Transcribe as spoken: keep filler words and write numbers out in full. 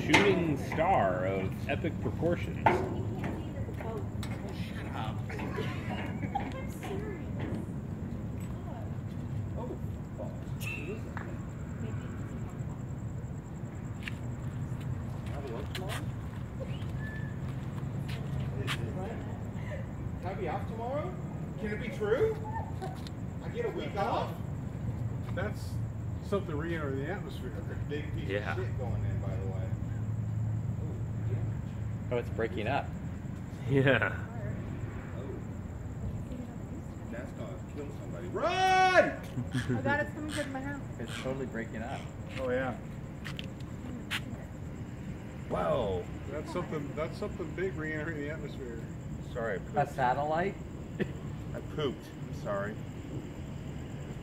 shooting star of epic proportions. Shut up. Oh, fuck. Have a look tomorrow? Can I be off tomorrow? Can it be true? I get a week off? That's something re-entering the atmosphere. Big piece Yeah. of shit going in, by the way. Oh, yeah. Oh, it's breaking up. Yeah. Oh. That's gonna kill somebody. Run! Oh God, it's coming towards my house. It's totally breaking up. Oh yeah. Whoa. That's something. That's something big re-entering the atmosphere. Sorry. A satellite? I pooped. I'm sorry.